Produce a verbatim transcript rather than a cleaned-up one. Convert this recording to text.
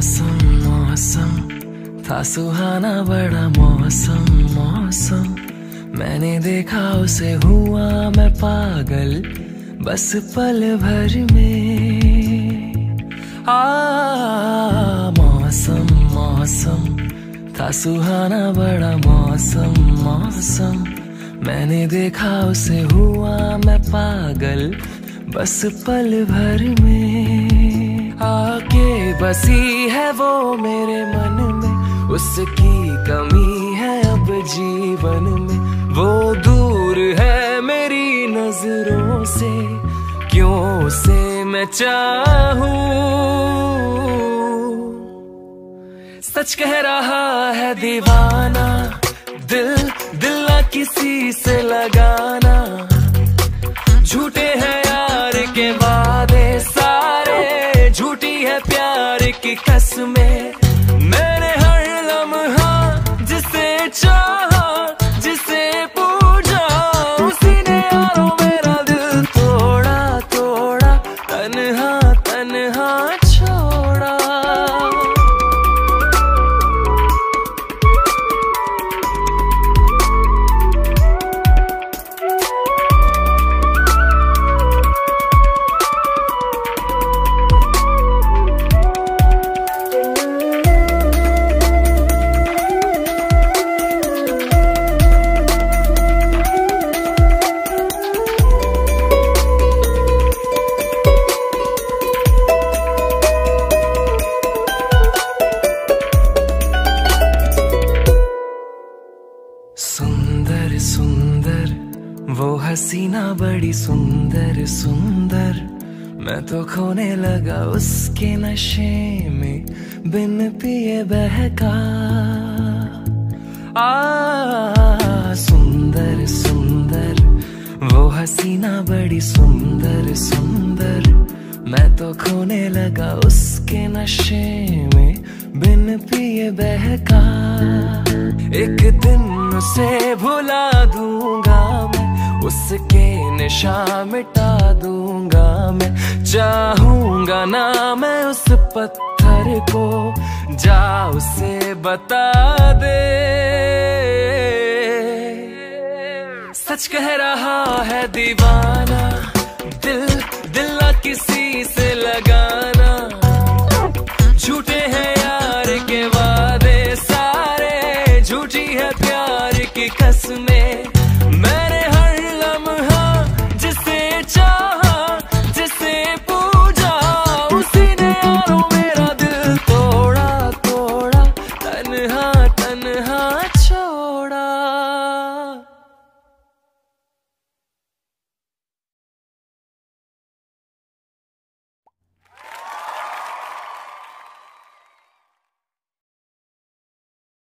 मौसम मौसम था सुहाना बड़ा मौसम मौसम, मैंने देखा उसे हुआ मैं पागल बस पल भर में। आ मौसम मौसम था सुहाना बड़ा मौसम मौसम, मैंने देखा उसे हुआ मैं पागल बस पल भर में। आके बसी है वो मेरे मन में, उसकी कमी है अब जीवन में। वो दूर है मेरी नजरों से, क्यों उसे मैं चाहूं। सच कह रहा है दीवाना, दिल दिल ना किसी से लगाना। झूठे हैं यार के वादे सारे, झूठी है प्यार की कसमें। मैंने हर लम्हा जिसे चाहा, जिसे पूजा, उसी ने यारों मेरा दिल तोड़ा तोड़ा, तन्हा तन्हा छोड़ा। सुंदर सुंदर वो हसीना बड़ी सुंदर सुंदर, मैं तो खोने लगा उसके नशे में बिन पिए बहका। आ सुंदर सुंदर वो हसीना बड़ी सुंदर सुंदर, मैं तो खोने लगा उसके नशे में बिन पिए बहका। एक दिन उसे भुला दूंगा मैं, उसके निशान मिटा दूंगा मैं। चाहूंगा ना मैं उस पत्थर को, जा उसे बता दे। सच कह रहा है दीवाना,